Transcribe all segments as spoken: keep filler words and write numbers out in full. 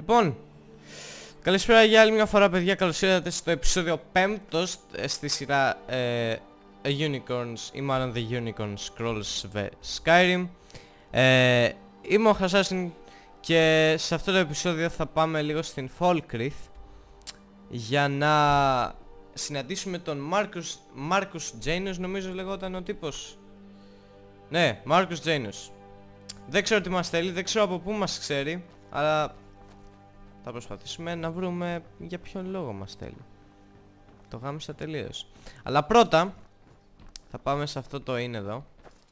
Λοιπόν, καλησπέρα για άλλη μια φορά, παιδιά. Καλώς ήρθατε στο επεισόδιο πέμπτο στη σειρά ε, Unicorns ή μάλλον The Unicorn Scrolls of Skyrim. ε, Είμαι ο Χασάσιν και σε αυτό το επεισόδιο θα πάμε λίγο στην Falkreath για να συναντήσουμε τον Marcus, Marcus Janus, νομίζω λεγόταν ο τύπος. Ναι, Marcus Janus. Δεν ξέρω τι μας θέλει, δεν ξέρω από πού μας ξέρει, αλλά θα προσπαθήσουμε να βρούμε για ποιον λόγο μας θέλει. Το γάμισα τελείως. Αλλά πρώτα θα πάμε σε αυτό το είναι εδώ.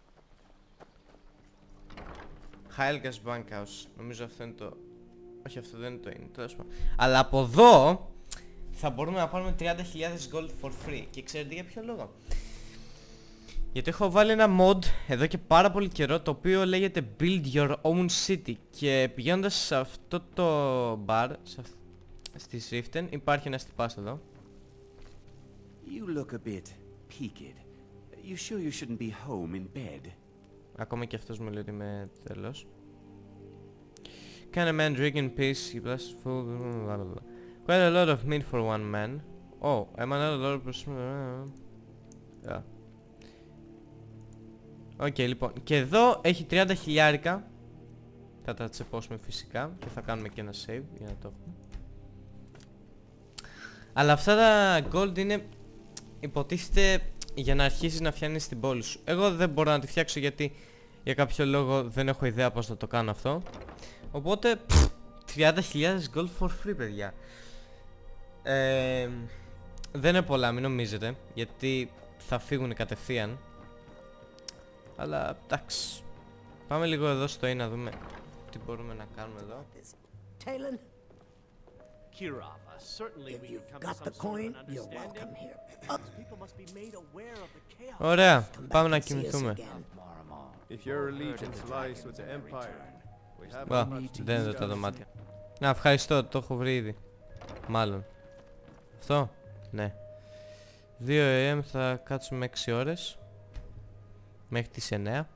Helga's Bankhouse. Νομίζω αυτό είναι το... Όχι, αυτό δεν είναι το είναι, τέλος πάντων. Αλλά από εδώ θα μπορούμε να πάρουμε τριάντα χιλιάδες gold for free. Και ξέρετε για ποιο λόγο? Γιατί έχω βάλει ένα mod εδώ και πάρα πολύ καιρό, το οποίο λέγεται Build Your Own City. Και πηγαίνοντας σε αυτό το bar, σε αυ... στη Riften, υπάρχει ένας τυπάς εδώ. You look a bit peaked. You sure you shouldn't be home in bed? Ακόμα και αυτός μου λέει ότι είμαι τέλος. Can a man drink in peace? He bless food. Quite a lot of meat for one man. Oh, I'm not a lot of person. Yeah. Οκ, okay, λοιπόν, και εδώ έχει τριάντα χιλιάρικα. Θα τα τσεπώσουμε φυσικά και θα κάνουμε και ένα save για να το έχουμε. Αλλά αυτά τα gold είναι, υποτίθεται, για να αρχίσεις να φτιάχνεις την πόλη σου. Εγώ δεν μπορώ να τη φτιάξω γιατί για κάποιο λόγο δεν έχω ιδέα πώς θα το κάνω αυτό. Οπότε πφ, τριάντα χιλιάδες gold for free, παιδιά. ε, Δεν είναι πολλά, μην νομίζετε, γιατί θα φύγουν κατευθείαν. Αλλά εντάξει, πάμε λίγο εδώ στο είναι να δούμε τι μπορούμε να κάνουμε εδώ. Talon, Kirava, certainly if we you've can come got to the some sort of coin, an you're welcome understanding. here. Uh, People must be made aware of the chaos. Ωραία, come πάμε back να and see us κοιμηθούμε. again. If your allegiance lies with the Empire, we have Μπα, much to δεν είναι εδώ τα discuss. δωμάτια. Να, ευχαριστώ, το έχω βρει ήδη. Μάλλον. Αυτό, ναι. δύο ε εμ θα κάτσουμε έξι ώρες. Μέχρι τις εννιά.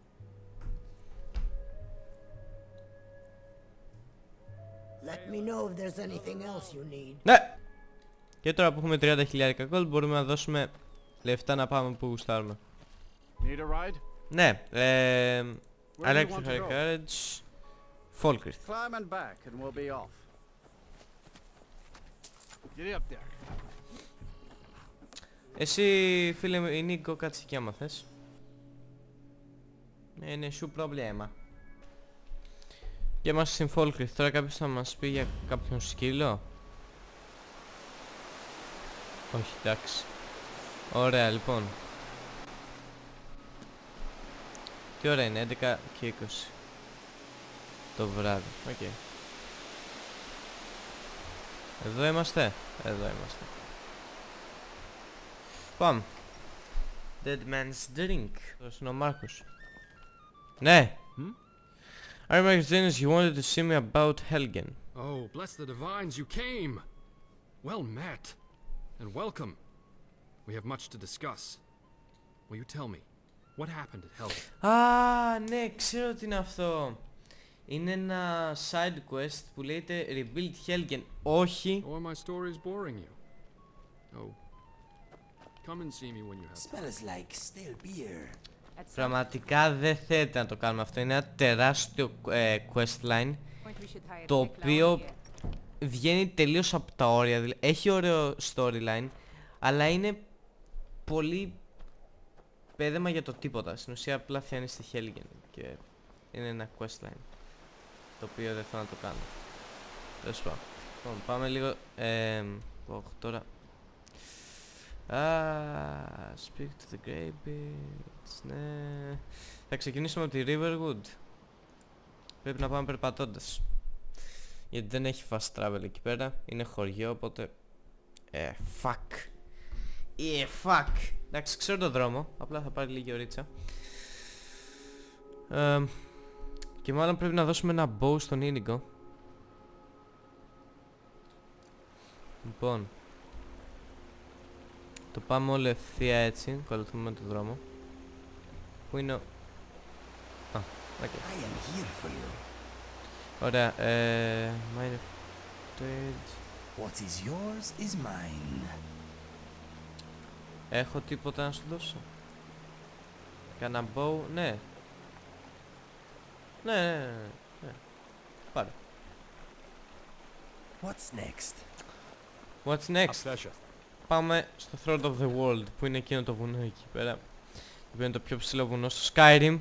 Let me know if there's anything else you need. Ναι! Και τώρα που έχουμε τριάντα χιλιάδες gold μπορούμε να δώσουμε λεφτά να πάμε που γουστάρουμε. Need a ride? Ναι, ε... Where do you Electric want to go? Carriage... Falkreath. Climb and back and we'll be off. Get up there. Εσύ, φίλε μου, η Νίκο, κάτσε εκεί άμα θες. Είναι σου προβλέμα. Και είμαστε στην Falkreath. Τώρα κάποιος θα μας πει για κάποιον σκύλο. Όχι, εντάξει. Ωραία, λοιπόν. Τι ώρα είναι? έντεκα και είκοσι το βράδυ. Οκ. Okay. Εδώ είμαστε. Εδώ είμαστε. Πάμε. Dead man's drink. Τώρα είναι ο Μάρκος. Ναι. Hmm? I remember Dennis, you wanted to see me about Helgen. Oh, bless the divines, you came! Well met, and welcome. We have much to discuss. Will you tell me, what happened at Helgen? Α, ναι, ξέρω τι είναι αυτό. Είναι ένα side quest που λέγεται Rebuild Helgen. Όχι. Or my story is boring you? Oh, come and see me when you have time. Smells like stale beer. Πραγματικά δεν θέλετε να το κάνουμε αυτό. Είναι ένα τεράστιο ε, questline, το οποίο βγαίνει τελείως από τα όρια. Δηλαδή, έχει ωραίο storyline, αλλά είναι πολύ πέδεμα για το τίποτα. Στην ουσία απλά φτιάχνει στη Helgen και είναι ένα questline το οποίο δεν θέλω να το κάνω. Τέλος πάντων. Λοιπόν, πάμε λίγο ε, oh, τώρα. Ah, speak to the Greybeards. Ναι. Θα ξεκινήσουμε από τη Riverwood. Πρέπει να πάμε περπατώντας, γιατί δεν έχει fast travel εκεί πέρα. Είναι χωριό, οπότε... Ε, fuck. Ε, fuck. Εντάξει, ξέρω το δρόμο. Απλά θα πάρει λίγη ωρίτσα. Ε, και μάλλον πρέπει να δώσουμε ένα bow στον Inigo. Λοιπόν, το πάμε όλο ευθεία έτσι, ακολουθούμε τον δρόμο. Πού είναι ο... Α, οκ. I am here for you. Ωραία, ε... Μα είναι... stage. What is yours is mine. Έχω τίποτα να σου δώσω? Κάνα bow, ναι. Ναι, ναι, ναι, ναι. Πάρε. What's next? What's next? Obsession. Πάμε στο Throat of the World, που είναι εκείνο το βουνό εκεί πέρα, που είναι το πιο ψηλό βουνό στο Skyrim.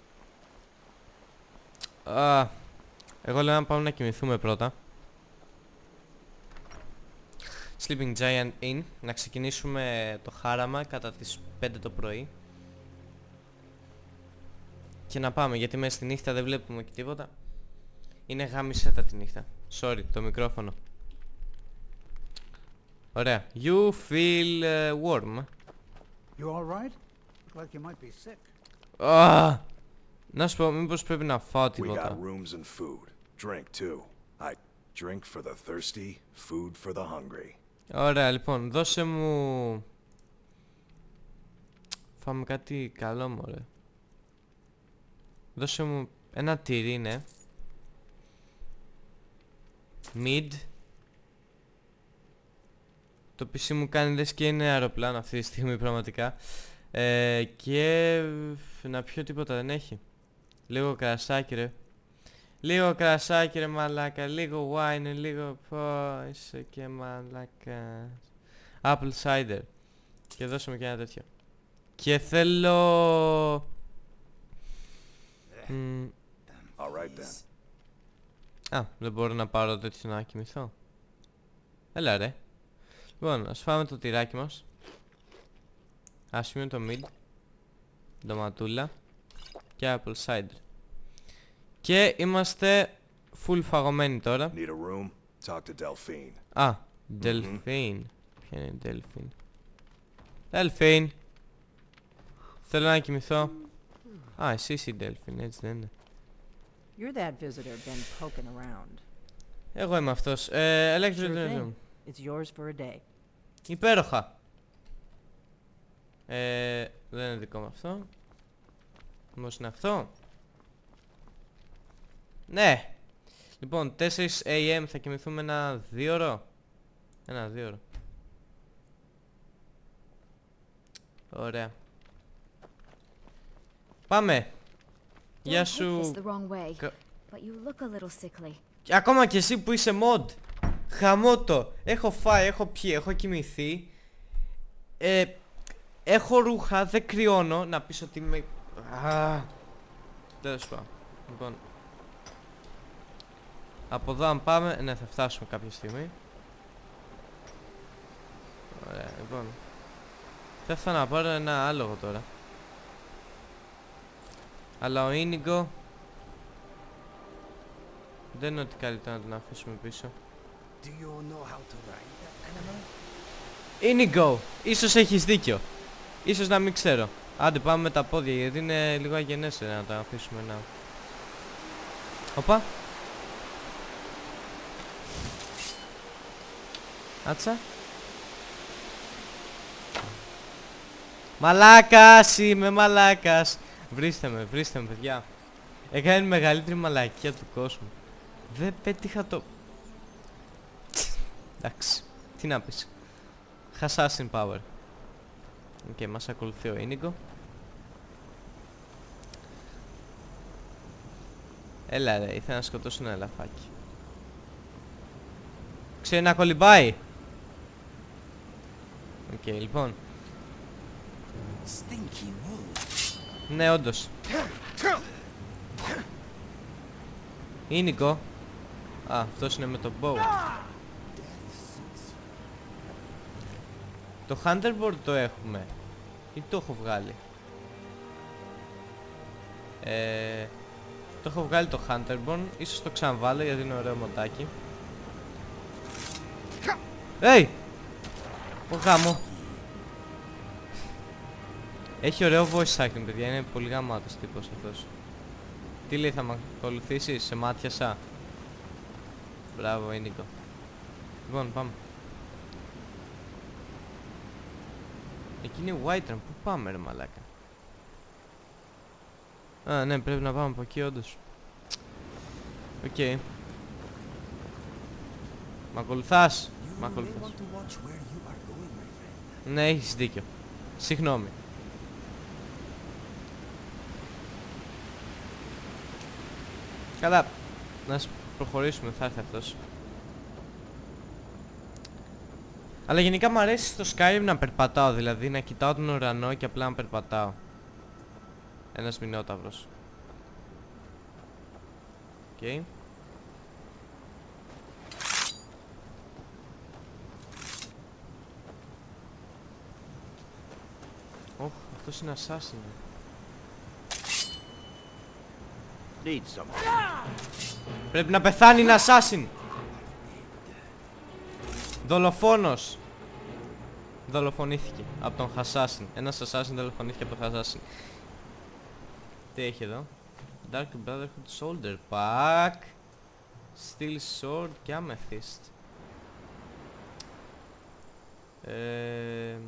Α, εγώ λέω να πάμε να κοιμηθούμε πρώτα. Sleeping Giant Inn. Να ξεκινήσουμε το χάραμα κατά τις πέντε το πρωί. Και να πάμε, γιατί μέσα στη νύχτα δεν βλέπουμε και τίποτα. Είναι γάμισέτα τη νύχτα. Sorry, το μικρόφωνο. Ωραία. You feel uh, warm. You all right? Look like you might be sick. Ah! Να σου πω, μήπως πρέπει να φάω We got τίποτα. rooms and food. Drink too. I drink for the thirsty, food for the hungry. Ωραία, λοιπόν, δώσε μου... Φάμε κάτι καλό, μωρέ. Δώσε μου ένα τυρί, ναι. Mid. Το πι σι μου κάνει λες και είναι αεροπλάνο αυτή τη στιγμή πραγματικά. ε, Και να πιω τίποτα δεν έχει. Λίγο κρασάκι ρε. Λίγο κρασάκι ρε μαλάκα. Λίγο wine, λίγο πω είσαι και μαλάκα. Apple cider. Και δώσε μου και ένα τέτοιο. Και θέλω... Mm. Alright then. Α, δεν μπορώ να πάρω τέτοιο να κοιμηθώ. Έλα ρε. Λοιπόν, ας φάμε το τυράκι μας. Ας πούμε το mid. Ντοματούλα. Και apple cider. Και είμαστε full φαγωμένοι τώρα. Need a room? Talk to Delphine. Α, Delphine. Ποια είναι η Delphine? Delphine. Θέλω να κοιμηθώ. Α, εσύ είσαι η Delphine, έτσι δεν είναι? You're that visitor been poking around. Εγώ είμαι αυτός. Ε, electric Sure room. thing. It's yours for a day. Υπέροχα. Ε, δεν είναι δικό μου αυτό. Μήπως είναι αυτό? Ναι. Λοιπόν, τέσσερα έι εμ θα κοιμηθούμε ένα δύο ώρο. Ένα δύο ώρο. Ωραία. Πάμε. Γεια σου. Κα- Και ακόμα και εσύ που είσαι mod. Χαμότο. Έχω φάει, έχω πιει, έχω κοιμηθεί. Ε, έχω ρούχα, δεν κρυώνω. Να πεις ότι είμαι... Α, τέλος πάντων. Λοιπόν, από εδώ αν πάμε, ναι θα φτάσουμε κάποια στιγμή. Ωραία, λοιπόν. Θα ήθελα να πάρω ένα άλογο τώρα. Αλλά ο Ίνιγκο δεν είναι ότι καλύτερα να τον αφήσουμε πίσω. Do you know how to ride that animal? Ίνιγκο! Ίσως έχεις δίκιο. Ίσως να μην ξέρω. Άντε πάμε με τα πόδια γιατί είναι λίγο αγενές να τα αφήσουμε να... Οπα! Άτσα! Μαλάκας είμαι, μαλάκας! Βρίστε με, βρίστε με παιδιά. Έκανε η μεγαλύτερη μαλακία του κόσμου. Δεν πέτυχα το... Εντάξει, τι να πεις. Assassin power. Οκ, okay, μας ακολουθεί ο Ίνιγκο. Έλα ρε, ήθελα να σκοτώσω ένα ελαφάκι. Ξέρει να κολυμπάει. Οκ, okay, λοιπόν. Stinky wolf. Ναι, όντως. Ίνιγκο. Α, αυτός είναι με το bow. Το Hunterboard το έχουμε ή το έχω βγάλει? Ε, το έχω βγάλει το Hunterboard, ίσως το ξαναβάλω γιατί είναι ωραίο μοντάκι. Hey! Ω γάμο. Έχει ωραίο voice acting παιδιά, είναι πολύ γαμάτος τύπος αυτός. Τι λέει, θα με ακολουθήσεις, σε μάτιασα? Μπράβο Ίνικο. Λοιπόν πάμε. Εκεί είναι Whiterun, πού πάμε ρε μαλάκα? Α ναι, πρέπει να πάμε από εκεί όντως. Οκ. Okay. Μ' ακολουθάς? Μ' ακολουθάς. Ναι, έχεις δίκιο. Συγγνώμη. Καλά, να προχωρήσουμε, θα έρθει αυτός. Αλλά γενικά μου αρέσει στο Skyrim να περπατάω, δηλαδή να κοιτάω τον ουρανό και απλά να περπατάω. Ένας μηνόταυρος. Οκ. Okay. Ωχ, αυτός είναι assassin. Need some. Πρέπει να πεθάνει, είναι assassin. Δολοφόνος. Δολοφονήθηκε από τον Assassin. Ένας assassin δολοφονήθηκε από τον Assassin. Τι έχει εδώ? Dark Brotherhood Shoulder Pack, Steel Sword και Amethyst. ε...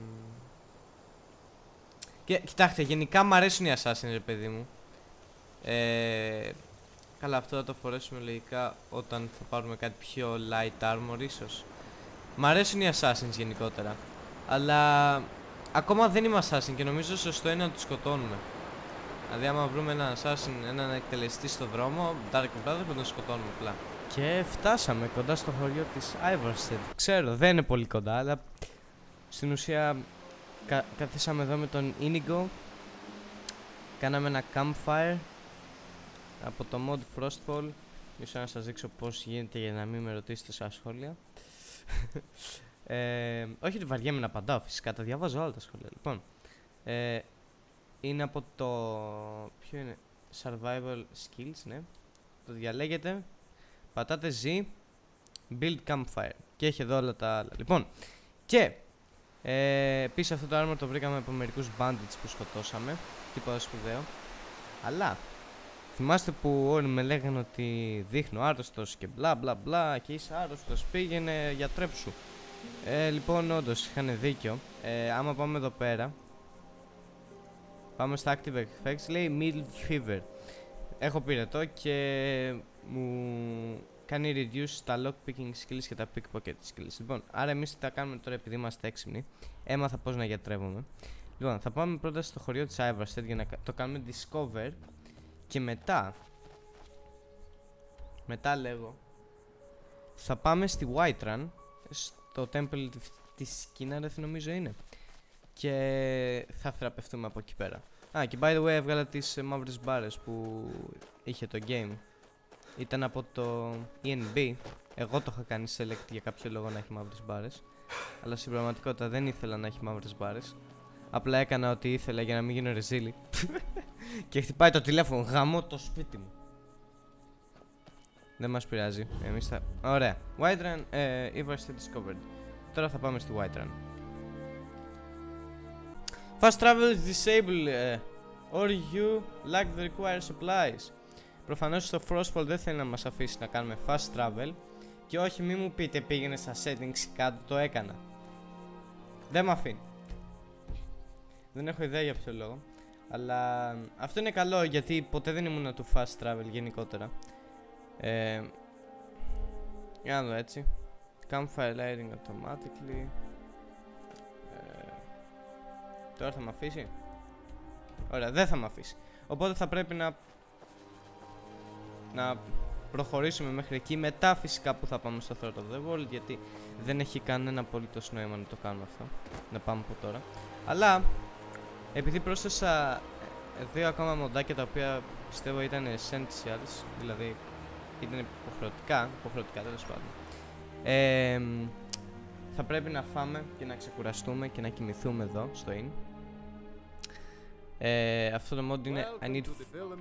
Και, κοιτάξτε, γενικά μου αρέσουν οι Assassin, ρε παιδί μου. ε... Καλά, αυτό θα το φορέσουμε λογικά όταν θα πάρουμε κάτι πιο light armor ίσως. Μ' αρέσουν οι Assassins γενικότερα. Αλλά ακόμα δεν είμαι Assassin και νομίζω σωστό είναι να τους σκοτώνουμε. Δηλαδή άμα βρούμε έναν Assassin, έναν εκτελεστή στο δρόμο, Dark Brother, θα τον σκοτώνουμε απλά. Και φτάσαμε κοντά στο χωριό της Ivarstead. Ξέρω, δεν είναι πολύ κοντά, αλλά στην ουσία κα καθίσαμε εδώ με τον Inigo. Κάναμε ένα campfire από το mod Frostfall. Ίσως να σας δείξω πώς γίνεται για να μην με ρωτήσετε στα σχόλια. ε, όχι ότι βαριέμαι να απαντάω, φυσικά τα διαβάζω όλα τα σχόλια. Λοιπόν, ε, είναι από το... ποιο είναι? Survival Skills, ναι. Το διαλέγετε, πατάτε Z, Build Campfire και έχει εδώ όλα τα άλλα. Λοιπόν, και ε, επίσης αυτό το armor το βρήκαμε από μερικούς bandits που σκοτώσαμε. Τίποτα σπουδαίο. Αλλά θυμάστε που όλοι με λέγανε ότι δείχνω άρρωστος και μπλα μπλα μπλα και είσαι άρρωστος, πήγαινε γιατρέψου. Ε, λοιπόν, όντως είχαν δίκιο. ε, Άμα πάμε εδώ πέρα, πάμε στα Active Effects, λέει Mild Fever. Έχω πυρετό και μου κάνει reduce τα lockpicking skills και τα pickpocket skills. Λοιπόν, άρα εμείς τι θα κάνουμε τώρα επειδή είμαστε έξυπνοι? Έμαθα πώς να γιατρεύομαι. Λοιπόν, θα πάμε πρώτα στο χωριό της Ivarstead για να το κάνουμε discover. Και μετά Μετά λέγω θα πάμε στη Whiterun, στο temple της Kinnareth νομίζω είναι, και θα θεραπευτούμε από εκεί πέρα. Α, και by the way έβγαλα τις ε, μαύρες μπάρες που είχε το game. Ήταν από το ι εν μπι. Εγώ το είχα κάνει select για κάποιο λόγο να έχει μαύρες μπάρες, αλλά στην πραγματικότητα δεν ήθελα να έχει μαύρες μπάρες. Απλά έκανα ό,τι ήθελα για να μην γίνω ρεζίλι. Και χτυπάει το τηλέφωνο, γαμώ το σπίτι μου. Δεν μας πειράζει, εμείς θα... Ωραία, Whiterun, ε, Ivarstead discovered. Τώρα θα πάμε στη Whiterun. Fast travel is disabled, uh, or you lack the required supplies. Προφανώς στο Frostfall δεν θέλει να μας αφήσει να κάνουμε fast travel. Και όχι, μη μου πείτε πήγαινε στα settings κάτω, το έκανα. Δεν με αφήνει. Δεν έχω ιδέα για ποιο λόγο. Αλλά αυτό είναι καλό γιατί ποτέ δεν ήμουν του fast travel γενικότερα. ε, Για να δω έτσι. Campfire lighting automatically. ε, Τώρα θα με αφήσει? Ωραία, δεν θα με αφήσει. Οπότε θα πρέπει να Να προχωρήσουμε μέχρι εκεί. Μετά φυσικά που θα πάμε στο Threat of the World, γιατί δεν έχει κανένα απολύτως νόημα να το κάνουμε αυτό. Να πάμε από τώρα. Αλλά επειδή πρόσθεσα δύο ακόμα μοντάκια τα οποία πιστεύω ήταν essentials, δηλαδή ήταν υποχρεωτικά, υποχρεωτικά τέλος πάντων, ε, θα πρέπει να φάμε και να ξεκουραστούμε και να κοιμηθούμε εδώ στο Inn. ε, Αυτό το mod είναι I need...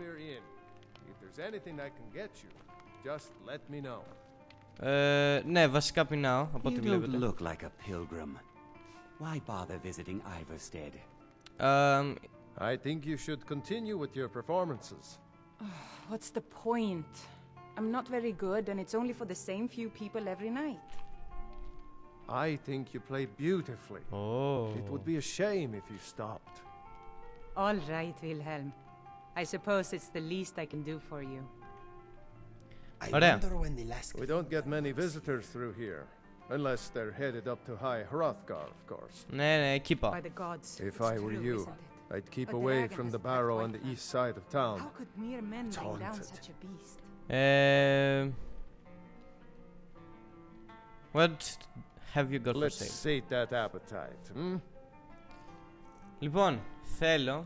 ε, ναι, βασικά πεινάω από ό,τι βλέπετε. You don't look like a pilgrim. Why bother visiting Ivarstead? Um, I think you should continue with your performances. What's the point? I'm not very good and it's only for the same few people every night. I think you play beautifully. Oh. It would be a shame if you stopped. All right, Wilhelm. I suppose it's the least I can do for you. I Ωραία. wonder when the last We don't get many visitors through here. Unless they're headed up to High Hrothgar, of course. Ναι, ναι, εκεί πάω. By the gods. If It's I were true, you, isn't it? I'd keep A away dragon from has the attacked barrow on the Whitehall. east side of town. How could mere men It's bring down haunted. such a beast? Ε, what have you got to Let's say? sate that appetite, hmm? Λοιπόν, θέλω...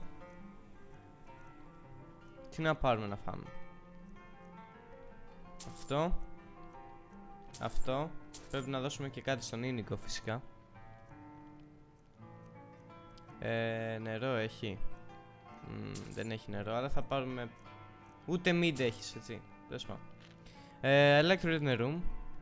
Τι να πάρουμε να φάμε? Αυτό. Αυτό. Πρέπει να δώσουμε και κάτι στον Ίνικο φυσικά. Ε, νερό έχει. Mm, δεν έχει νερό, αλλά θα πάρουμε... Ούτε meat έχεις, έτσι. Τέλος πάντων. Ε, I like to read in the room.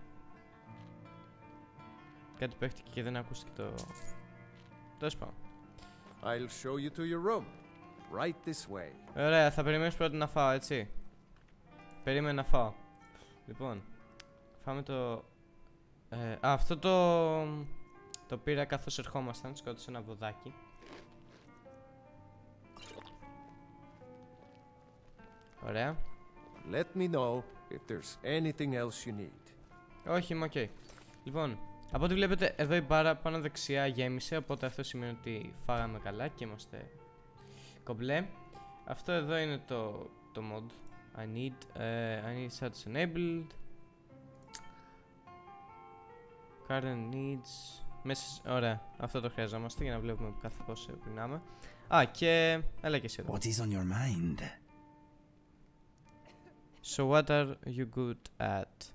Κάτι παίχτηκε και δεν ακούστηκε το... Τέλος πάντων. I'll show you to your room. Right this way. Ωραία, θα περιμένεις πρώτα να φάω, έτσι. Περίμενε να φάω. Λοιπόν, φάμε το... Ε, α, αυτό το... Το πήρα καθώς ερχόμασταν, σκότωσα ένα βοδάκι. Ωραία. Let me know if there's anything else you need. Όχι, είμαι ok. Λοιπόν, από ό,τι βλέπετε εδώ η μπάρα πάνω δεξιά γέμισε, οπότε αυτό σημαίνει ότι φάγαμε καλά και είμαστε κομπλέ. Αυτό εδώ είναι το, το mod. I need, uh, I need status enabled. Current needs. Μέσα, ωραία, αυτό το χρειαζόμαστε για να βλέπουμε κάθε πόσο πεινάμε. Α, και έλα και εσύ εδώ. What is on your mind? So what are you good at?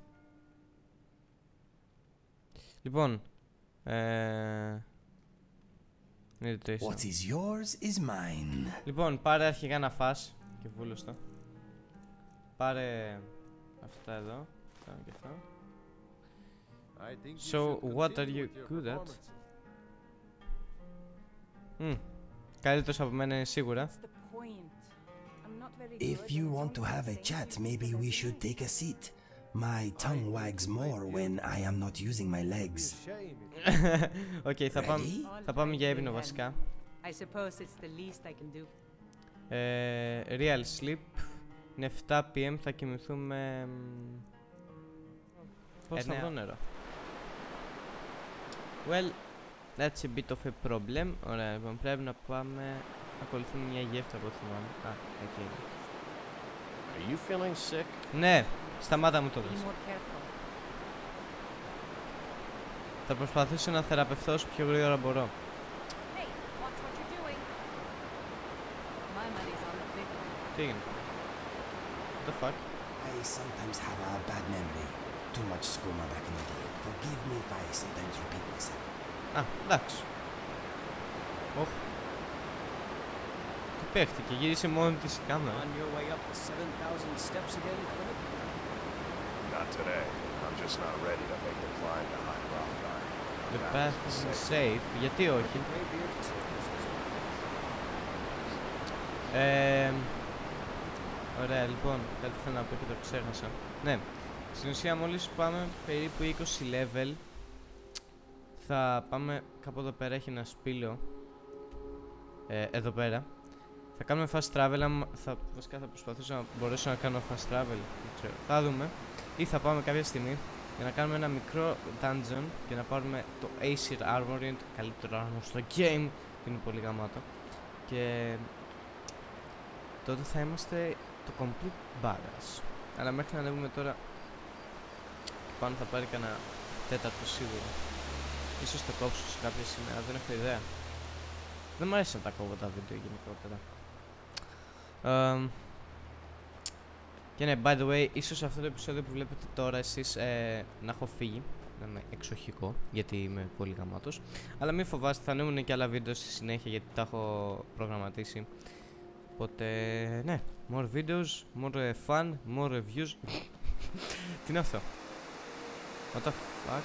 Λοιπόν, ε... What is yours is mine. Λοιπόν, πάρε αρχικά να φας και βούλος το. Πάρε αυτά εδώ, αυτά και αυτά. So what are you good at? Mm. Καλύτερος από μένα είναι σίγουρα. If you want to have a chat, maybe we should take a seat. My tongue wags more when I am not using my legs. Οκ, okay, θα, πάμε, θα πάμε για ύπνο βασικά. I suppose it's the least I can do. Ε, real sleep. Είναι επτά πι εμ, θα κοιμηθούμε... Πώς θα βρω νερό? Well, that's a bit of a problem. Ωραία, λοιπόν, πρέπει να πάμε να ακολουθούμε μια γέφυρα από θυμάμαι. Α, εκεί. Are you feeling sick? Ναι, σταμάτα μου το δεις. Θα προσπαθήσω να θεραπευθώ όσο πιο γρήγορα μπορώ. Τι έγινε? What the fuck? I sometimes have a bad memory. Too much skooma back in the day. Forgive me if I sometimes repeat myself. Α, εντάξει. Οχ. Τι παίχτηκε, γύρισε μόνη της η κάμερα. On your way up the seven thousand steps again, Clement? Not today. I'm just not ready to make the climb to High Hrothgar. The path isn't safe. Γιατί όχι? Ε, ωραία, λοιπόν, κάτι θέλω να πω και το ξέχασα. Ναι, στην ουσία μόλις πάμε περίπου είκοσι level θα πάμε κάπου εδώ πέρα, έχει ένα σπήλαιο ε, εδώ πέρα. Θα κάνουμε fast travel, θα, βασικά θα προσπαθήσω να μπορέσω να κάνω fast travel, δεν ξέρω, θα δούμε. Ή θα πάμε κάποια στιγμή για να κάνουμε ένα μικρό dungeon και να πάρουμε το Aesir Armor, είναι το καλύτερο armor στο game, που είναι πολύ γαμάτο. Και τότε θα είμαστε το complete badass. Αλλά μέχρι να ανέβουμε τώρα πάνω θα πάρει κανένα τέταρτο σίγουρα. Ίσως το κόψω σε κάποια σημεία, δεν έχω ιδέα. Δεν μου αρέσει να τα κόβω τα βίντεο γενικότερα. Um, και ναι, by the way, ίσως αυτό το επεισόδιο που βλέπετε τώρα εσείς ε, να έχω φύγει. Να είμαι εξοχικό, γιατί είμαι πολύ γαμάτος. Αλλά μην φοβάστε, θα ανέβουν και άλλα βίντεο στη συνέχεια, γιατί τα έχω προγραμματίσει. Οπότε, ναι, more videos, more fun, more reviews. Τι είναι αυτό? What the fuck?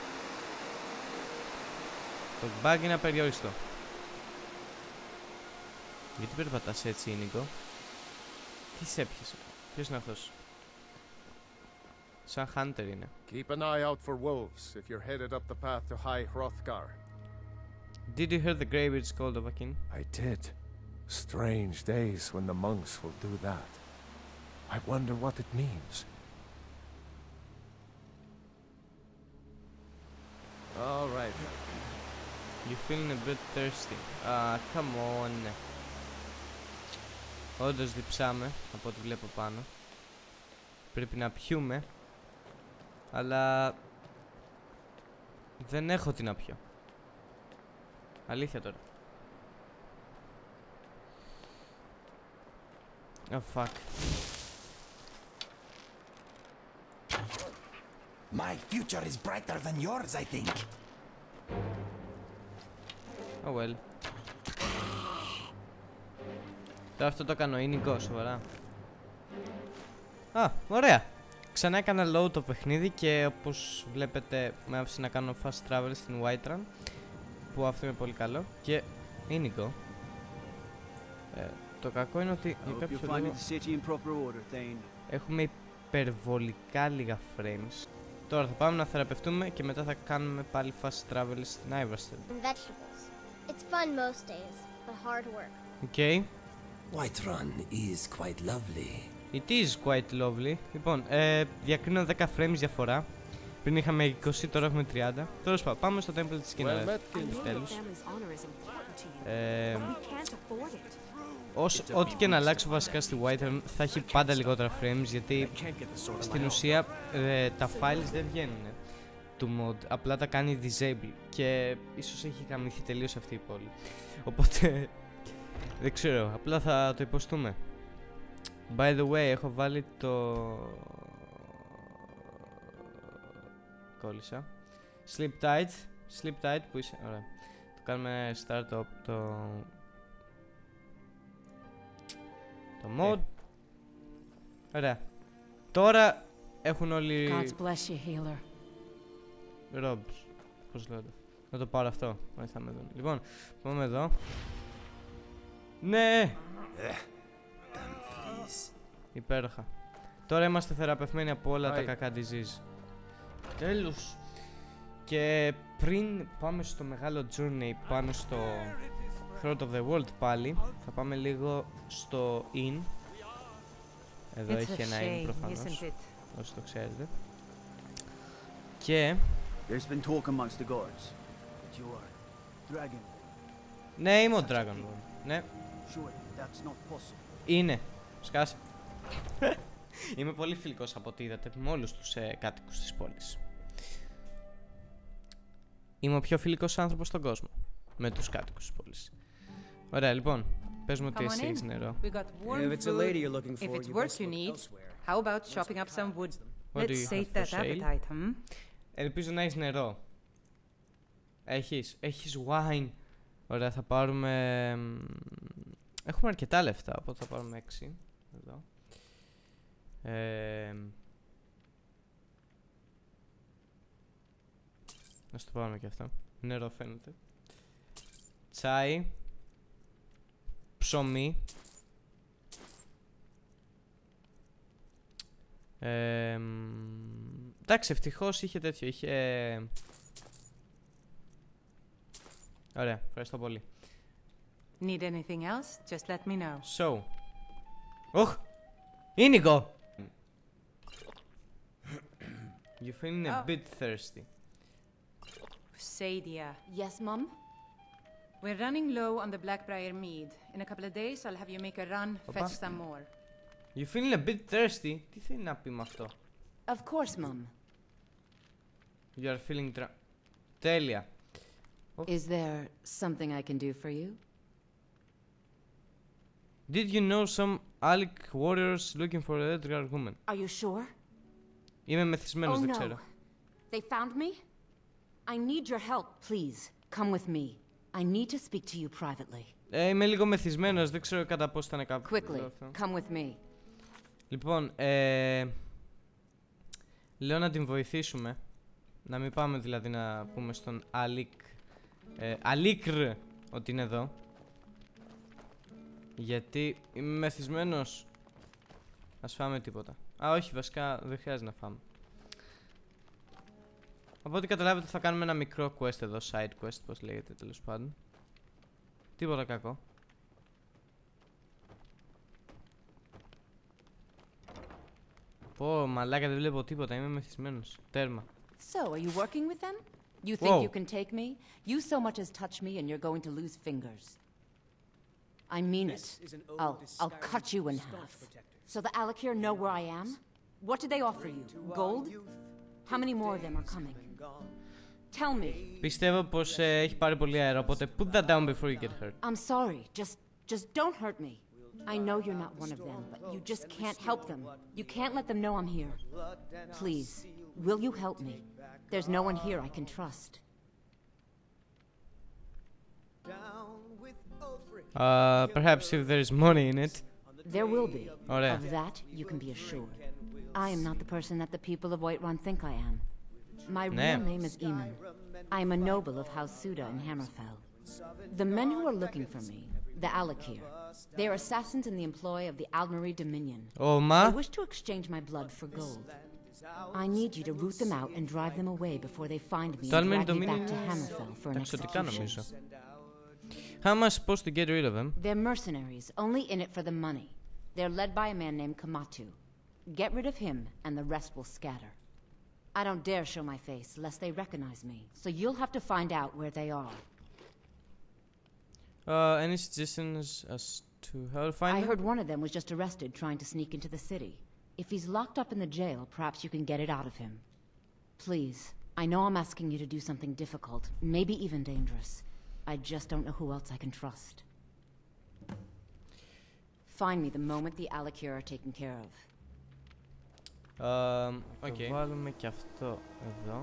Το bug είναι απεριόριστο. Γιατί περπατάς έτσι, Νίκο? Τι σε έπιασε? Ποιος είναι αυτός? Σαν hunter είναι. Keep an eye out for wolves if you're headed up the path to High Hrothgar. Did you hear the Greybeards called of a king? I did. Strange days when the monks will do that. I wonder what it means. Alright. You feeling a bit thirsty. Ah, uh, come on. Όντως διψάμε, από ό,τι βλέπω πάνω. Πρέπει να πιούμε. Αλλά δεν έχω τι να πιω. Αλήθεια τώρα. Oh fuck. My future is brighter than yours, I think. Oh well. Τώρα αυτό το κάνω ίνικο, σοβαρά. Α, ωραία. Ξανά έκανα load το παιχνίδι και όπως βλέπετε με άφησε να κάνω fast travel στην Whiterun, που αυτό είναι πολύ καλό. Και ίνικο. Ε, το κακό είναι ότι για κάποιο λόγο έχουμε υπερβολικά λίγα frames. Τώρα θα πάμε να θεραπευτούμε και μετά θα κάνουμε πάλι fast travel στην Ivarstead. It's fun most days, but hard work. Okay. Whiterun is quite lovely. It is quite lovely. Λοιπόν, ε, διακρίνω δέκα frames διαφορά. Πριν είχαμε είκοσι, τώρα έχουμε τριάντα. Τέλος πάντων, πάμε στο temple της Kinnared. Τέλος. Ε, ως, ό,τι και να αλλάξω βασικά στη Whiterun θα έχει πάντα λιγότερα frames, γιατί στην ουσία ε, τα files δεν βγαίνουν του mod, απλά τα κάνει disable και ίσως έχει γαμηθεί τελείως αυτή η πόλη. Οπότε δεν ξέρω, απλά θα το υποστούμε. By the way, έχω βάλει το... Κόλλησα. Sleep tight, sleep tight, που είσαι, ωραία. Το κάνουμε start up το... Το mod. Ε. Ωραία. Τώρα έχουν όλοι... God's bless you, healer. Robs. Πώς λέω το. Να το πάρω αυτό. Θα με δουν. Λοιπόν, πάμε εδώ. Ναι! Υπέροχα. Τώρα είμαστε θεραπευμένοι από όλα Hi. τα κακά disease. Τέλος. Και πριν πάμε στο μεγάλο journey πάνω στο Throat of the World πάλι, θα πάμε λίγο στο Inn. Εδώ It's έχει ένα Inn προφανώς, όσοι το ξέρετε. Και... There's been talk amongst the gods. But you are dragon. Ναι, είμαι ο Dragon. Ναι. Sure, that's not possible. Είναι. Σκάσε. Είμαι πολύ φιλικός από ό,τι είδατε με όλους τους ε, κάτοικους της πόλης. Είμαι ο πιο φιλικός άνθρωπος στον κόσμο με τους κάτοικους της πόλης. Ωραία, λοιπόν. Πες μου ότι εσύ έχεις νερό. If it's work you need, how about chopping up some wood? Let's sate that appetite, hmm? Ελπίζω να έχεις νερό. Έχεις, έχεις wine. Ωραία, θα πάρουμε... Έχουμε αρκετά λεφτά, οπότε θα πάρουμε έξι. Εδώ. Ε... Να το πάρουμε και αυτό. Νερό φαίνεται. Τσάι. Ψωμί. Ε... Εντάξει, ευτυχώς είχε τέτοιο. Είχε... Ωραία, ευχαριστώ πολύ. Need anything else? Just let me know. So. Οχ! Ίνικο! You feeling a bit thirsty. Sadia. Yes, Mum? We're running low on the Blackbriar mead. In a couple of days, I'll have you make a run, fetch some more. You feeling a bit thirsty? Τι θέλει να πει με αυτό? Of course, Mum. You are feeling dra... Τέλεια. Is there something I can do for you? Did you know some Alec warriors looking for a Edgar woman? Are you sure? Είμαι μεθυσμένος, oh, δεν no. ξέρω. They found me? I need your help. Please, come with me. I need to speak to you privately. Ε, είμαι λίγο μεθυσμένος, δεν ξέρω κατά πώς ήταν κάπου. Quickly, come with me. Λοιπόν, ε, λέω να την βοηθήσουμε. Να μην πάμε δηλαδή να πούμε στον Αλίκ ε, Αλίκρ ότι είναι εδώ. Γιατί είμαι μεθυσμένος. Ας φάμε τίποτα. Α, όχι, βασικά δεν χρειάζεται να φάμε. Από ό,τι καταλάβετε θα κάνουμε ένα μικρό quest εδώ, side quest, πώς λέγεται τέλος πάντων. Τίποτα κακό. Πω, μαλάκα, δεν βλέπω τίποτα, είμαι μεθυσμένος. Τέρμα. So, are you working with them? You think Whoa. you can take me? You so much as touch me and you're going to lose fingers. I mean it. I'll, I'll cut you in half. So the Alakir know where I am? What did they offer you? Gold? How many more of them are coming? Tell me. Πιστεύω πως ε, έχει πάρει πολύ αέρα, οπότε put that down before you get hurt. I'm sorry. Just, just don't hurt me. I know you're not one of them, but you just can't help them. You can't let them know I'm here. Please, will you help me? There's no one here I can trust. Uh, perhaps if there's money in it. There will be. Ωραία. Of that, you can be assured. I am not the person that the people of Whiterun think I am. My Ναι. real name is Eamon. I am a noble of House Suda in Hammerfell. The men who are looking for me, the Alakir, they are assassins in the employ of the Aldmeri Dominion. Oh, ma. They wish to exchange my blood for gold. I need you to root them out and drive them away before they find me Το and Aldmeri drag me Dominion back to Hammerfell for an ταξιωτικά execution. νομίζω. How am I supposed to get rid of them? They're mercenaries, only in it for the money. They're led by a man named Kamatu. Get rid of him, and the rest will scatter. I don't dare show my face, lest they recognize me, so you'll have to find out where they are. Uh, any suggestions as to how to find I them? heard one of them was just arrested trying to sneak into the city. If he's locked up in the jail, perhaps you can get it out of him. Please, I know I'm asking you to do something difficult, maybe even dangerous. I just don't know who else I can trust. Find me the moment the Alakir are taken care of. Um, okay. Θα βάλουμε και αυτό εδώ.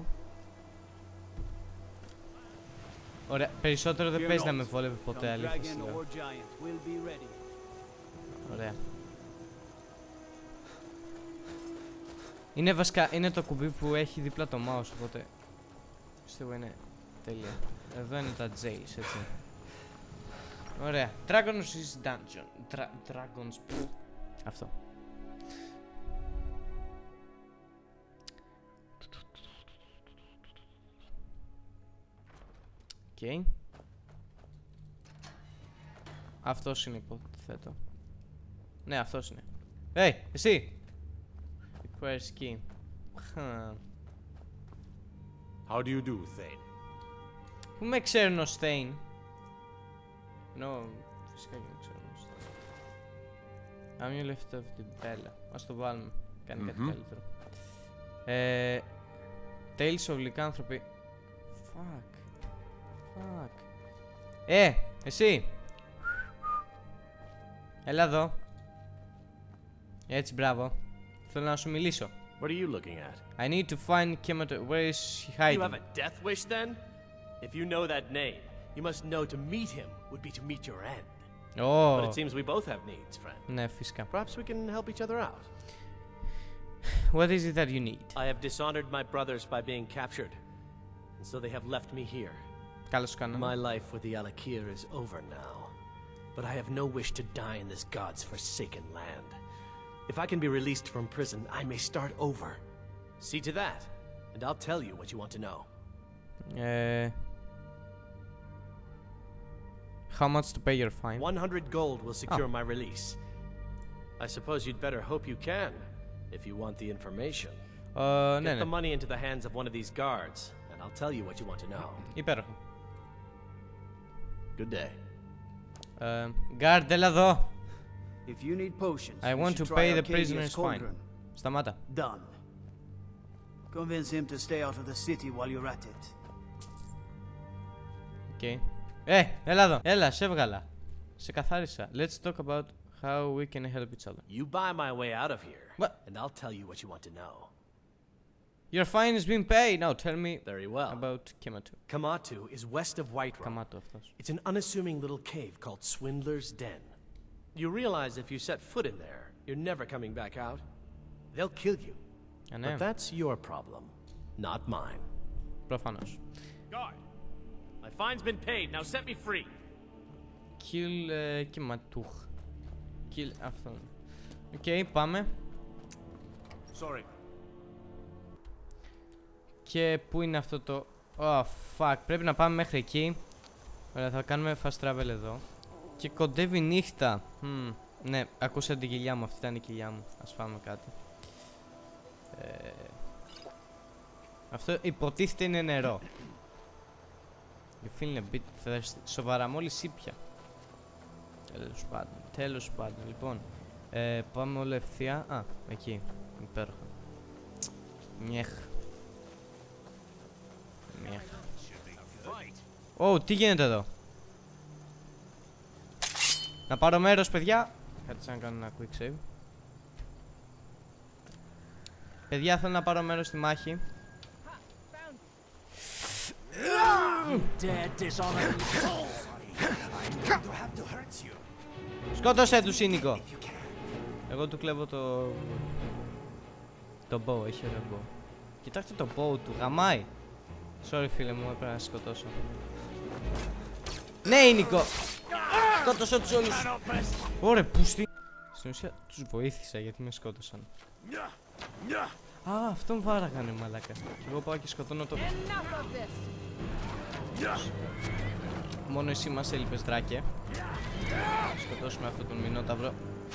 Ωραία, περισσότερο δεν παίζει να με βόλευε ποτέ, αλήθεια σου λέω. Ωραία. Είναι βασικά, είναι το κουμπί που έχει δίπλα το mouse, οπότε πιστεύω είναι τέλεια. Εδώ είναι τα jails, έτσι. Ωραία. Dragon's Dungeon. Dra Dragon's... Pff. Αυτό. Οκ. Okay. Αυτός είναι, υποθέτω. Ναι, αυτός είναι. Hey, εσύ! Requires key. Huh. How do you do, Thane? Πού με ξέρουν ως Thane? No, φυσικά και με ξέρουν ως Thane. Amulet of the Bella. Ας το βάλουμε. Κάνει mm-hmm. κάτι καλύτερο. Ε, Tales of Lycanthropy. Fuck. Fuck. Ε, εσύ! Έλα εδώ. Έτσι, μπράβο. Θέλω να σου μιλήσω. What are you looking at? I need to find Kemoto. Where is he hiding? You have a death wish then? If you know that name, you must know to meet him would be to meet your end. Oh. But it seems we both have needs, friend. Ναι, φυσικά. Perhaps we can help each other out. What is it that you need? I have dishonored my brothers by being captured, and so they have left me here. Καλώς κάναμε. My life with the Alakir is over now, but I have no wish to die in this God's forsaken land. If I can be released from prison, I may start over. See to that, and I'll tell you what you want to know. Uh, how much to pay your fine? One hundred gold will secure oh. my release. I suppose you'd better hope you can, if you want the information. Uh, Get ναι, the ναι. money into the hands of one of these guards, and I'll tell you what you want to know. Υπέροχο. Good day. Uh, guard, έλα εδώ. If you need potions, I want to pay the prisoner's fine. Σταμάτα. Done. Convince him to stay out of the city while you're at it. Okay. Ε, έλα εδώ. Έλα, σε έβγαλα. Σε καθάρισα. Let's talk about how we can help each other. You buy my way out of here, What? and I'll tell you what you want to know. Your fine has been paid. Now tell me Very well. about Kemoto. Kamatu is west of Whiterun. Kamato αυτός. It's an unassuming little cave called Swindler's Den. You realize if you set foot in there, you're never coming back out. They'll kill you. Α, ναι. But that's your problem, not mine. Προφανώς. Guard, my fine's been paid. Now set me free. Kill uh, Kematouch. Kill αυτόν. Οκ, okay, πάμε. Sorry. Και πού είναι αυτό το... Oh, fuck. Πρέπει να πάμε μέχρι εκεί. Ωραία, θα κάνουμε fast travel εδώ. Και κοντεύει νύχτα. Mm. Ναι, ακούσα την κοιλιά μου. Αυτή ήταν η κοιλιά μου. Ας φάμε κάτι. Ε... Αυτό υποτίθεται είναι νερό. You feeling a bit thirsty. Σοβαρά, μόλις ήπια. Τέλος πάντων, τέλος πάντων. Λοιπόν, ε, πάμε όλα ευθεία. Α, εκεί. Υπέροχα. Μιέχ. Μιέχ. Ω, τι γίνεται εδώ. Να πάρω μέρος, παιδιά. Κάτσε να κάνω ένα quick save. Παιδιά, θέλω να πάρω μέρος στη μάχη. Σκότωσέ του, Σίνικο. Εγώ του κλέβω το... Το bow, έχει ωραίο bow. Κοιτάξτε το bow του, γαμάει. Sorry φίλε μου, έπρεπε να σκοτώσω. Ναι, Νίκο. Σκότωσα τους όλους. Ωραία, πούστη. Στην ουσία τους βοήθησα γιατί με σκότωσαν. Α, αυτόν βάραγανε μαλάκα. Εγώ πάω και σκοτώνω το... Μόνο εσύ μας έλειπες, δράκε. Σκοτώσουμε αυτόν τον μηνόταυρο.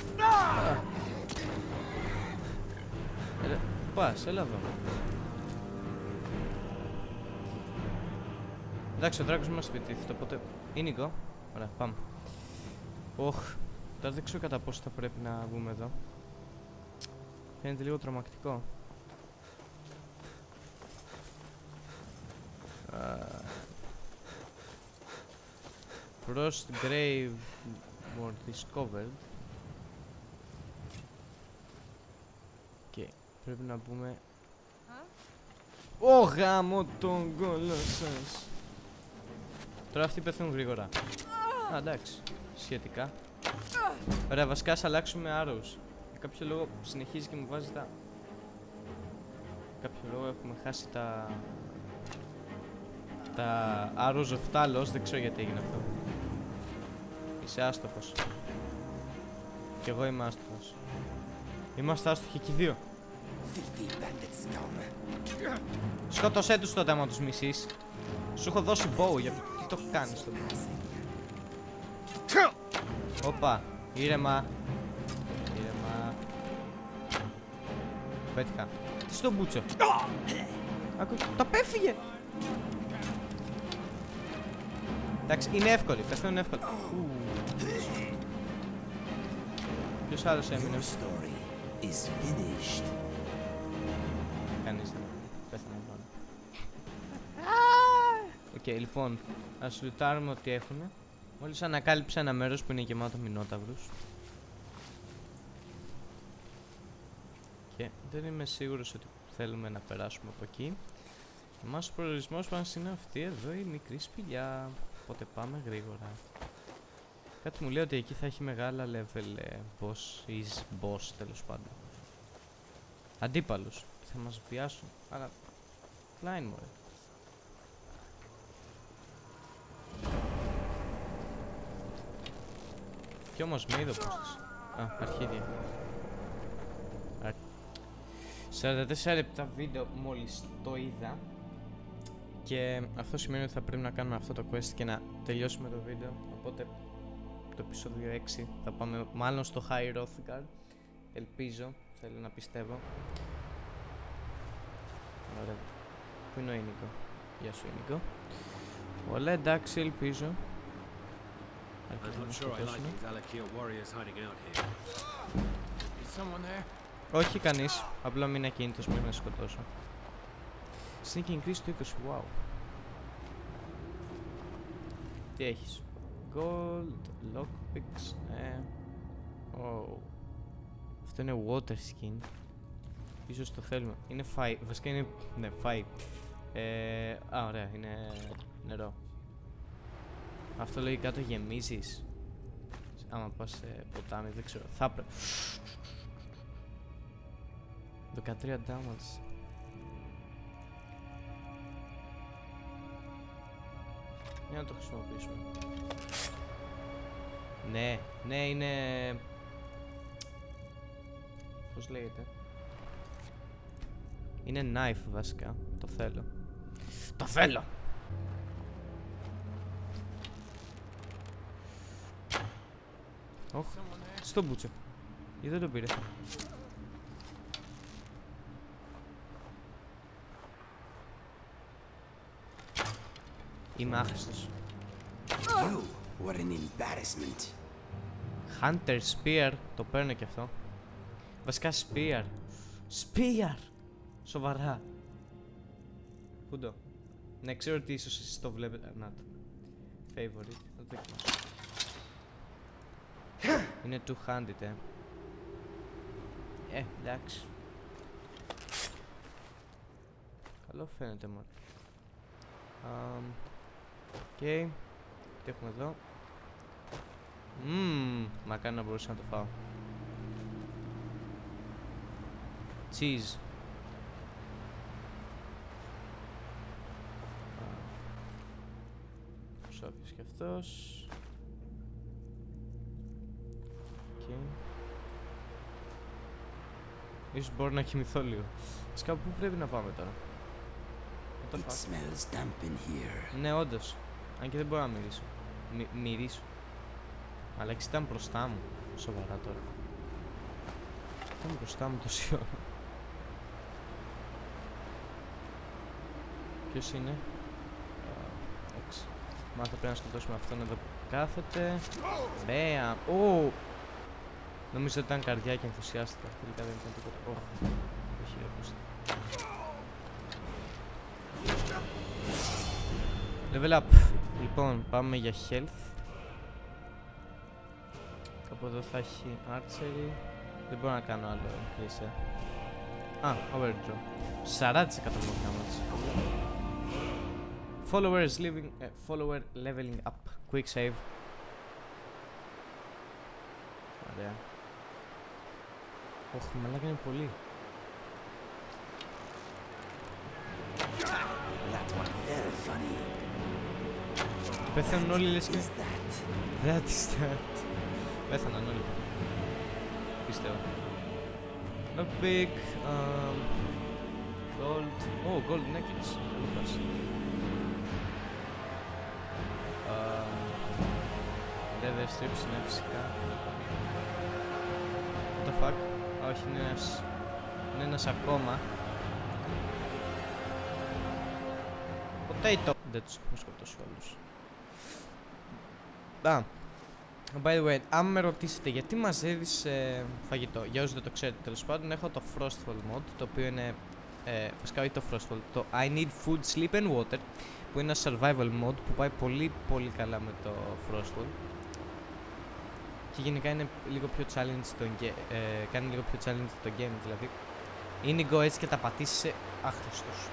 Έλα, πας, έλα εδώ. Εντάξει, ο δράκος μας επιτίθεται, οπότε... Είναι Νίκο. Ωραία, πάμε. Οχ, τώρα δεν ξέρω κατά πόσο θα πρέπει να βγούμε εδώ. Φαίνεται λίγο τρομακτικό. Uh, Frost Grave were discovered. Και πρέπει να πούμε... Ω γάμο τον κόλλο σας. Τώρα αυτοί πεθαίνουν γρήγορα. Α, εντάξει, σχετικά. Ωραία, βασικά ας αλλάξουμε arrows. Για κάποιο λόγο συνεχίζει και μου βάζει τα... Για κάποιο λόγο έχουμε χάσει τα... Τα arrows of Talos, δεν ξέρω γιατί έγινε αυτό. Είσαι άστοχος. Κι εγώ είμαι άστοχος. Είμαστε άστοχοι και οι δύο. Σκότωσέ τους τότε άμα τους μισείς. Σου έχω δώσει bow, γιατί τι το κάνεις τότε. Όπα, ήρεμα. Ήρεμα. Πέτυχα. Τι στον μπούτσο. Άκου, τα πέφυγε. Εντάξει, είναι εύκολη, πεθαίνουν εύκολη. Ποιος άλλος έμεινε. Κανείς δεν πέθανε πάνω. Οκ, λοιπόν, ας λουτάρουμε ό,τι έχουμε. Μόλις ανακάλυψα ένα μέρος που είναι γεμάτο μηνόταυρους. Και δεν είμαι σίγουρος ότι θέλουμε να περάσουμε από εκεί. Εμάς ο προορισμός μας είναι αυτή εδώ η μικρή σπηλιά. Οπότε πάμε γρήγορα. Κάτι μου λέει ότι εκεί θα έχει μεγάλα level ε, boss ή boss τέλος πάντων. Αντίπαλους που θα μας βιάσουν. Αλλά klein μωρέ. Κι όμως με είδε πως της. Α, αρχίδια. σαράντα τέσσερα λεπτά βίντεο μόλις το είδα. Και αυτό σημαίνει ότι θα πρέπει να κάνουμε αυτό το quest και να τελειώσουμε το βίντεο. Οπότε το επεισόδιο έξι θα πάμε μάλλον στο High Hrothgar. Ελπίζω, θέλω να πιστεύω. Ωραία. Πού είναι ο Ίνικο? Γεια σου Ίνικο. Όλα εντάξει, ελπίζω. Όχι κανείς, απλά μην είναι ακίνητος μέχρι να σκοτώσω. Sneaking increase το είκοσι, wow. Τι έχεις? Gold, lockpicks, ε... Oh. Αυτό είναι water skin. Ίσως το θέλουμε. Είναι fire, βασικά είναι... ναι, fire. Ε... Α, ωραία, είναι... νερό. Αυτό λογικά το γεμίζεις. Άμα πας σε ποτάμι, δεν ξέρω. Θα πρέπει... δεκατρία damage. Για να το χρησιμοποιήσουμε. Ναι, ναι, είναι... πώς λέγεται? Είναι knife βασικά. Το θέλω. Το θέλω! Ωχ, στο μπούτσο. Γιατί δεν το πήρε? Είμαι άχρηστος. You were an embarrassment. Hunter Spear, το παίρνω και αυτό. Βασικά Spear. Spear! Σοβαρά. Πού το? Ναι, ξέρω ότι ίσως εσείς το βλέπετε. Να το. Favorite. Θα το δοκιμάσω. Είναι two-handed, ε. Ε, εντάξει. Καλό φαίνεται μόνο. Οκ. Okay. Τι έχουμε εδώ? Μμμ, μακάρι να μπορούσα να το φάω. Cheese. Σόφιος και αυτός. Okay. Ίσως μπορώ να κοιμηθώ λίγο. Σκάπου πού πρέπει να πάμε τώρα? It smells damp in here. Ναι, όντως. Αν και δεν μπορώ να μυρίσω. Μυ μυρίσω. Αλλά εξ ήταν μπροστά μου. Σοβαρά τώρα. Ήταν μπροστά μου τόση ώρα. Ποιος είναι? Εντάξει. Μα θα πρέπει να σκοτώσουμε αυτόν εδώ που κάθεται. Μπέα. Ω! Νομίζω ότι ήταν καρδιά και ενθουσιάστηκα. Τελικά δεν ήταν τίποτα. Όχι. Όχι, ρε. Level up. Λοιπόν, πάμε για health. Κάπου εδώ θα έχει archery. Δεν μπορώ να κάνω άλλο increase. Α, overdraw. σαράντα τοις εκατό μόνο damage. Followers living, uh, follower leveling up. Quick save. Ωραία. Ωχ, μαλάκα είναι πολύ. Πέθαναν όλοι λες και... That is that. Πέθαναν όλοι. Πιστεύω. Lockpick. Um, gold. Oh, gold necklace. Καλή φάση. Leather strips είναι φυσικά. What the fuck? Όχι, είναι ένας... Είναι ένας ακόμα. Potato. Δεν τους έχω σκοτώσει όλους. Α, by the way, αν με ρωτήσετε γιατί μαζεύεις ε, φαγητό, για όσους δεν το ξέρετε, τέλος πάντων έχω το Frostfall mod, το οποίο είναι, ε, βασικά όχι το Frostfall, το I need food, sleep and water, που είναι ένα survival mod που πάει πολύ πολύ καλά με το Frostfall και γενικά είναι λίγο πιο challenge το ε, κάνει λίγο πιο challenge το game, δηλαδή Inigo έτσι και τα πατήσεις άχρηστος.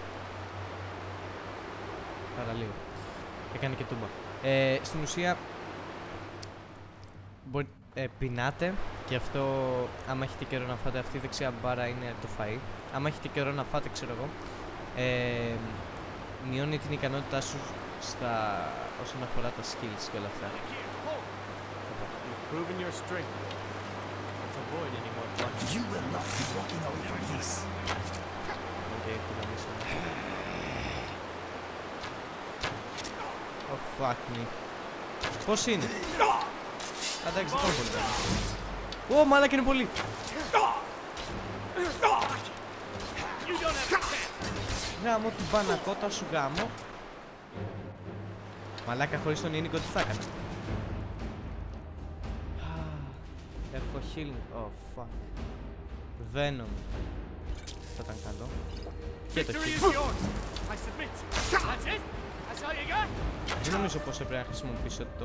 Παραλίγο. Έκανε και τούμπα. Ε, στην ουσία μπορεί, ε, πεινάτε και αυτό άμα έχετε καιρό να φάτε, αυτή η δεξιά μπάρα είναι το φαΐ. Άμα έχετε καιρό να φάτε, ξέρω εγώ, ε, μειώνει την ικανότητά σου στα, όσον αφορά τα skills και όλα αυτά. Oh fuck me. Πώς είναι? Εντάξει, δεν πολύ καλά. Ω, μάλακα είναι πολύ. Γάμω την πανακότα σου, γάμω. Μαλάκα χωρίς τον Ίνικο τι θα έκανα? Έχω healing. Oh fuck. Venom. Θα ήταν καλό. Και το healing. Δεν νομίζω πως έπρεπε να χρησιμοποιήσω το...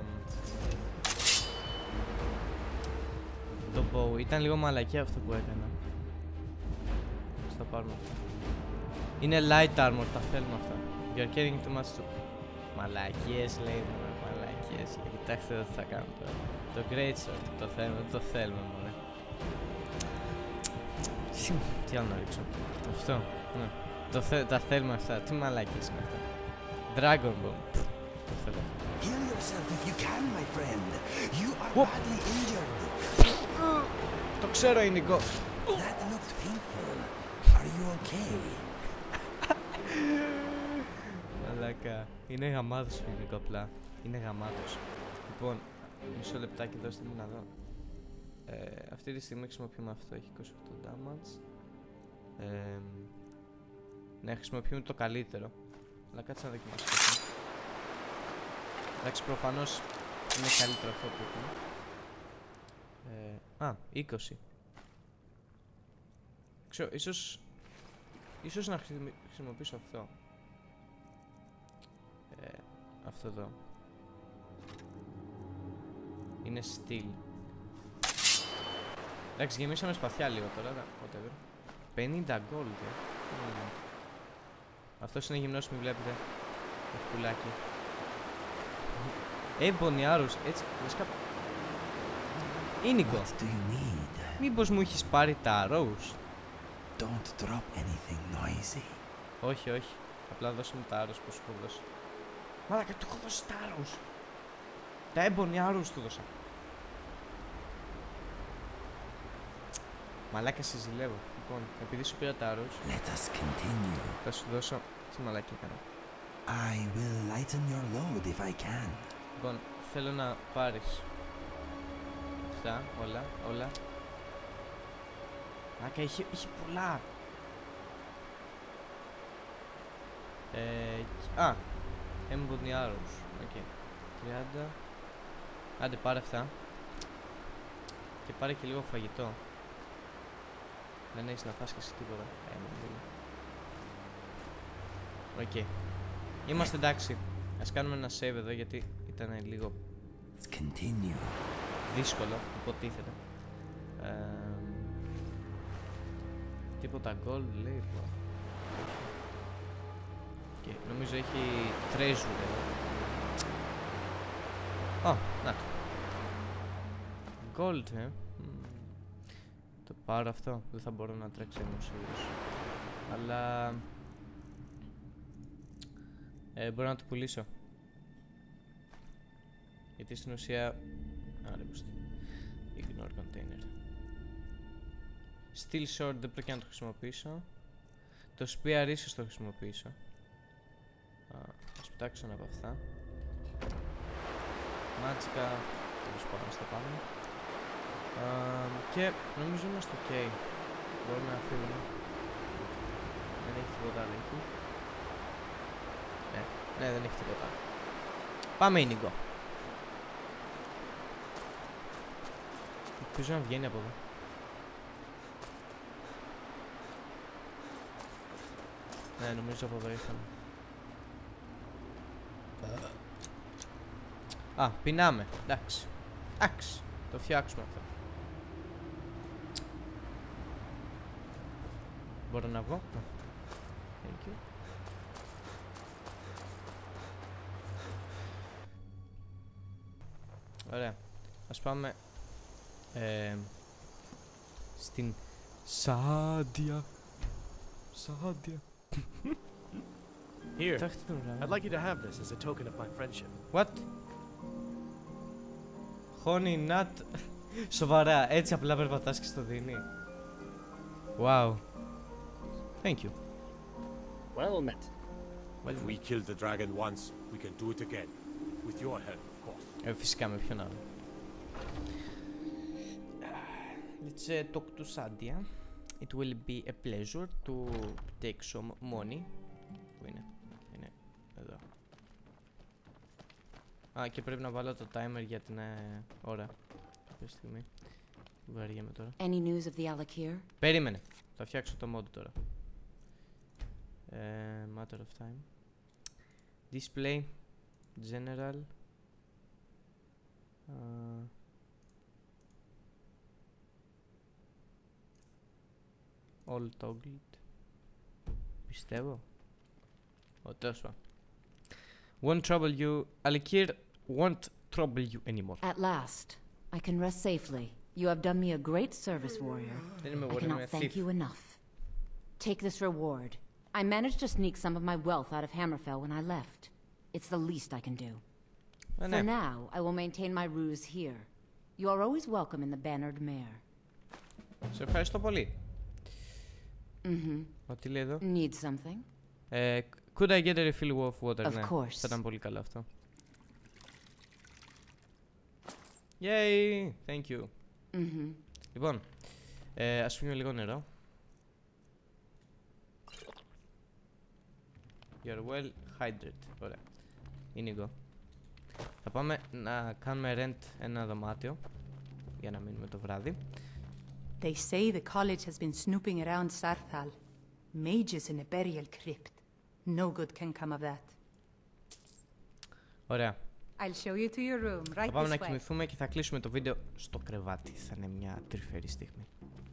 Το bow. Ήταν λίγο μαλακιά αυτό που έκανα. Ας τα πάρουμε αυτά. Είναι light armor, τα θέλουμε αυτά. You're carrying too much to... Μαλακίες λέει, μαλακίες λέει. Κοιτάξτε εδώ τι θα κάνω τώρα. Το great sword, το θέλουμε, το θέλουμε μωρέ. Τι άλλο να ρίξω? Αυτό, ναι. Το θε, τα θέλουμε αυτά, τι μαλακίες είναι αυτά. Dragon Ball. Το θέλω. Heal yourself if you can, my friend. You are badly injured. Το ξέρω, Ίνικο. That looked painful. Are you okay? Μαλάκα. Είναι γαμάτος ο Ίνικο απλά. Είναι γαμάτος. Λοιπόν, μισό λεπτάκι δώστε μου να δω. Ε, αυτή τη στιγμή χρησιμοποιούμε αυτό. Έχει είκοσι οκτώ damage. Ε, ναι, χρησιμοποιούμε το καλύτερο. Αλλά κάτσε να δοκιμάσω. Εντάξει, προφανώς είναι καλύτερο αυτό που έχουμε. Ε, α, είκοσι. Ξέρω, ίσως... Ίσως να χρησιμοποιήσω αυτό. Ε, αυτό εδώ. Είναι steel. Εντάξει, γεμίσαμε σπαθιά λίγο τώρα, whatever. πενήντα gold, ε. Mm. Αυτός είναι γυμνός, μην βλέπετε. Έχει πουλάκι. Έμπονι άρρος, έτσι, λες κάπου. Ίνικο. Μήπως μου έχεις πάρει τα arrows? Don't drop anything noisy. Όχι, όχι. Απλά δώσε μου τα arrows που σου έχω δώσει. Μαλάκα, του έχω δώσει τα arrows. Τα έμπονι arrows του δώσα. Μαλάκα, σε ζηλεύω. Λοιπόν, επειδή σου πήρα τα arrows, Let us continue. θα σου δώσω... Τι μαλάκι έκανα. I will lighten your load if I can. Λοιπόν, θέλω να πάρεις αυτά, όλα, όλα. Μαλάκα, είχε, είχε πολλά. Ε, α, έμπονι arrows. Οκ. Okay. τριάντα. Άντε, πάρε αυτά. Και πάρε και λίγο φαγητό. Δεν έχεις να φας και εσύ τίποτα. Οκ. Okay. Είμαστε εντάξει. Ας κάνουμε ένα save εδώ γιατί ήταν λίγο δύσκολο, υποτίθεται. Ε, τίποτα gold λέει. Okay. Νομίζω έχει treasure εδώ. Ω, oh, να το. Gold, ε. Το πάρω αυτό, δεν θα μπορώ να τρέξω, είμαι σίγουρος. Αλλά... Ε, μπορώ να το πουλήσω. Γιατί στην ουσία... Α, ρε πούστη. Ignore container. Steel sword δεν πρέπει να το χρησιμοποιήσω. Το spear ίσως το χρησιμοποιήσω. Α, ας πετάξω από αυτά. Μάτσικα, τέλος πάντων στα πάμε. Uh, και νομίζω είμαστε ok. Μπορούμε να φύγουμε. Δεν έχει τίποτα άλλο εκεί. Ναι, ναι, δεν έχει τίποτα. Πάμε Ίνικο. Ελπίζω να βγαίνει από εδώ. Ναι, νομίζω από εδώ ήρθαμε. Α, πεινάμε. Εντάξει. Εντάξει. Το φτιάξουμε αυτό. Μπορώ να βγω? Thank you. Ωραία. Ας πάμε ε, στην Σάντια. Σάντια. Here, I'd like you to have this as a token of my friendship. What? Honey nut. Σοβαρά, έτσι απλά περπατάς και στο δίνει. Wow. Thank you. Well met. Well, we killed the dragon once. We can do it again. With your help, of course. Ε, φυσικά με ποιον άλλο. Let's uh, talk to Sadia. It will be a pleasure to take some money. Πού είναι? Είναι εδώ. Α, και πρέπει να βάλω το timer για την ε, ώρα. Κάποια στιγμή. Βαριέμαι τώρα. Any news of the Alakir? Περίμενε. Θα φτιάξω το mod τώρα. Ε, matter of time. Display. General. Uh, all toggled. Πιστεύω. Oh, τέλος πάντων. Won't trouble you. Alakir won't trouble you anymore. At last, I can rest safely. You have done me a great service, warrior. I cannot thank you enough. Take this reward. I managed to sneak some of my wealth out of Hammerfell when I left. It's the least I can do. For now, I will maintain my ruse here. You are always welcome in the Bannered Mare. Σε ευχαριστώ πολύ. Mm-hmm. Ό,τι λέει εδώ. Need something? Uh, could I get a refill of water? Of ναι, course. θα ήταν πολύ καλό αυτό. Yay! Thank you. Mm-hmm. Λοιπόν, ε, ας πιούμε λίγο νερό. You're well hydrated. Ωραία. Ίνικο. Θα πάμε να κάνουμε rent ένα δωμάτιο για να μείνουμε το βράδυ. They say the college has been snooping around Sarthal. Mages in a burial crypt. No good can come of that. Ωραία. I'll show you to your room, right Θα πάμε this να way. κοιμηθούμε και θα κλείσουμε το βίντεο στο κρεβάτι. Θα είναι μια τρυφερή στιγμή.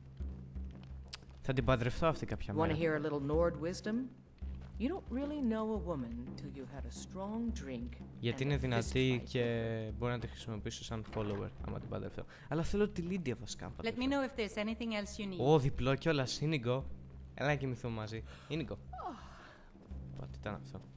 Θα την παντρευτώ αυτή κάποια μέρα. Want to hear a little Nord wisdom? You don't really know a woman till you had a strong drink. Γιατί είναι δυνατή και μπορεί να τη χρησιμοποιήσω σαν follower άμα την παντρευτώ. Αλλά θέλω τη Λίντια βασικά. Let me know if there's anything else you need. Ω, διπλό κιόλας, Ίνιγκο. Έλα να κοιμηθούμε μαζί. Ίνιγκο. What ήταν αυτό?